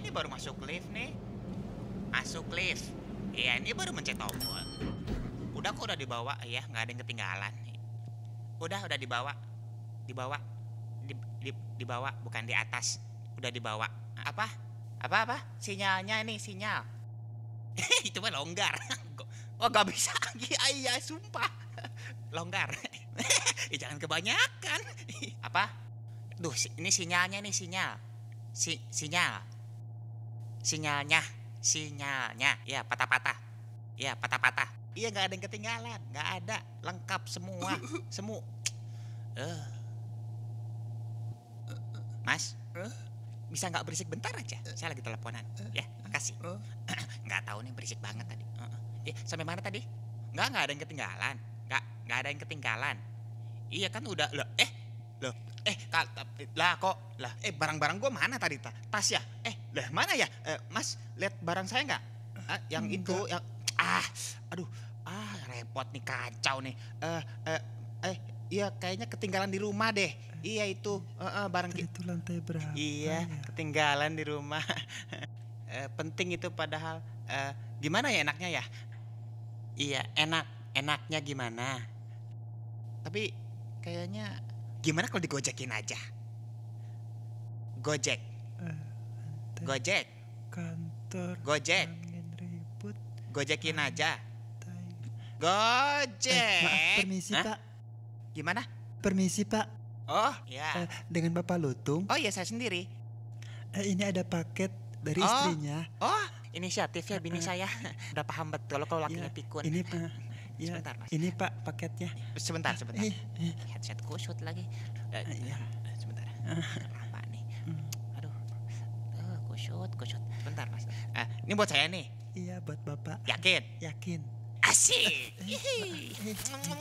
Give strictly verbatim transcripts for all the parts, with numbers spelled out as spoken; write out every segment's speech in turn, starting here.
ini baru masuk lift nih. Masuk lift. Iya, ini baru mencet tombol. Udah kok udah dibawa ya, nggak ada yang ketinggalan. Udah, udah dibawa. Dibawa. Di, di, dibawa, bukan di atas. Udah dibawa. Apa? Apa apa? Sinyalnya ini sinyal. Itu mah longgar. Oh, nggak bisa. Iya, iya, sumpah. Longgar. Eh, jangan kebanyakan. Apa? Duh, ini sinyalnya nih, sinyal. Si, sinyal. Sinyalnya, sinyalnya. Ya, patah-patah. Ya, patah-patah. Iya, nggak ada yang ketinggalan. Nggak ada. Lengkap semua. Semu. Uh. Mas, bisa nggak berisik bentar aja? Saya lagi teleponan. Ya, makasih. Nggak tahu nih, berisik banget tadi. Ya, sampai mana tadi? Nggak, nggak ada yang ketinggalan. Nggak, nggak ada yang ketinggalan. Iya kan udah. Loh, eh, loh. Eh, ta, ta, lah kok, lah, eh barang-barang gua mana tadi, ta? Tas ya? Eh, lah mana ya? Eh, Mas, lihat barang saya nggak? Ah, yang Enggak. itu, yang, ah, aduh, ah, repot nih, kacau nih. Eh, eh, eh, iya, kayaknya ketinggalan di rumah deh. Iya itu, eh, eh, barang ki- Itu lantai berapa? Iya, ya? ketinggalan di rumah. Eh, penting itu padahal. Eh, gimana ya enaknya ya? Iya, enak, enaknya gimana? Tapi kayaknya gimana kalau digojekin aja? Gojek, Eh, lantai Gojek, kantor. Gojek. Angin ribut. gojekin aja. Tai. Gojek. Eh, maaf, permisi Hah? Pak. Gimana? Permisi Pak. Oh, ya. Eh, dengan Bapak Lutung. Oh iya, saya sendiri. Eh, ini ada paket dari Oh. istrinya. Oh, inisiatifnya bini Eh, eh. saya. Udah paham betul kalau lakinya Ya, pikun. Ini Pak. Ya, Sebentar, Mas. ini Pak paketnya. Sebentar, sebentar. Eh, eh, Headset kusut lagi. Eh, iya. eh, sebentar. Lama nih. Hmm. Aduh. Eh, kusut, kusut. Sebentar, Mas. Eh, ini buat saya nih. Iya buat Bapak. Yakin? Yakin. Asik. Eh, Ih,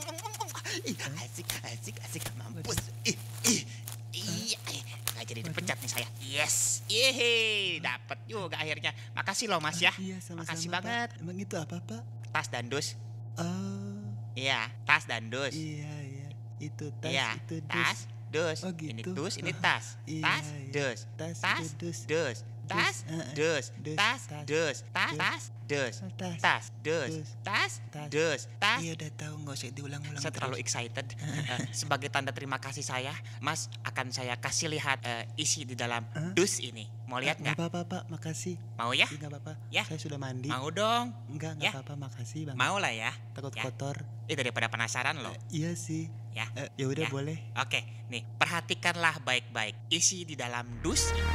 asik, asik, asik. Mampus. Ih, ih. Iya, eh, nggak jadi dipecat nih saya. Yes. Ih, dapat juga akhirnya. Makasih loh, Mas ya. Iya, sama-sama. Makasih Pak. banget. Emang itu apa Pak? Tas dan dus. Oh, Iya, tas dan dus. iya iya. Itu tas, Iya, itu dus. tas, dus. Oh, Ini gitu. dus, ini Oh, tas. iya, Tas, iya. dus. Tas, Tas, itu dus. dus. Tas, Dus, eh, eh. dus. Dus, Tas, tas, dus. Tas, dus. tas, dus. Oh, tas. Tas, dus. Dus. Tas, Tas. dus. Tas. Iya udah tahu, nggak usah diulang-ulang. Saya terlalu terus. excited. Eh, sebagai tanda terima kasih saya, Mas akan saya kasih lihat eh, isi di dalam Hah? dus ini. Mau lihat Nggak nggak? apa-apa Pak, makasih. Mau ya? Iya, nggak apa-apa. Ya. Saya sudah mandi. Mau dong. Enggak, nggak Ya. apa-apa, makasih Bang. Mau lah ya. Takut Ya. kotor. Eh, daripada penasaran loh. Iya sih. Ya. Eh, ya udah Ya. boleh. Oke, nih perhatikanlah baik-baik isi di dalam dus ini.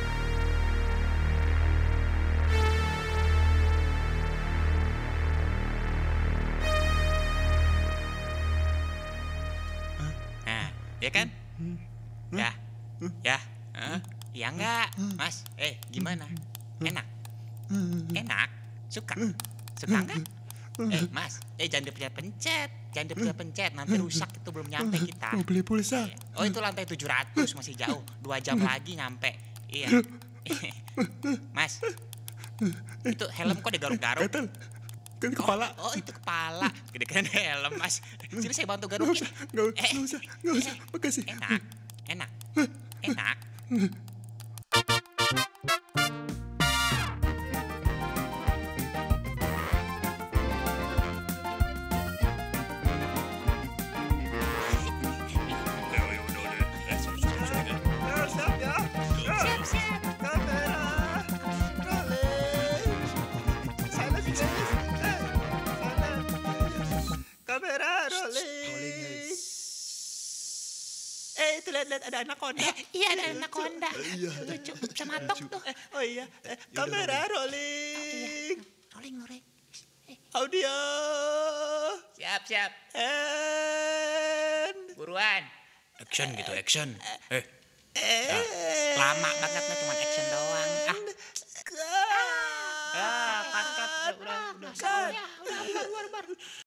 Nah, ya kan? Hmm. Ya, Hmm. ya, Hah? Ya enggak, Mas. Eh, gimana? Enak, Hmm. enak, suka, suka enggak? Eh, Mas, eh jangan dipencet-pencet, jangan dipencet-pencet, nanti rusak itu belum nyampe kita. Mau beli pulsa. Oh, itu lantai tujuh ratus, masih jauh. Dua jam lagi nyampe. Iya. Mas, itu helm kok digaruk-garuk? Gatel. Kan kepala. Oh, oh, itu kepala. Gede-gedean helm, Mas. Sini saya bantu garukin. Nggak Eh, nggak usah, nggak usah. eh, Makasih. Enak, enak, enak. Siap ya. Siap, siap. Kamera. Rolling. Sana please. Eh, sana. Kamera rolling. Eh, itu lihat-lihat ada anaconda. Eh, iya, ada anaconda. Iya. Lucu, sama tok tuh. Eh, oh iya. Eh, kamera rolling. Rolling, rolling. Audio. Siap, siap. And. Buruan. Action gitu, action. Eh, And. lama banget nih, cuma action doang. Ah, Cut. ah, cut, cut. Udah, udah, udah. Cut. Udah, udah, udah, udah, udah.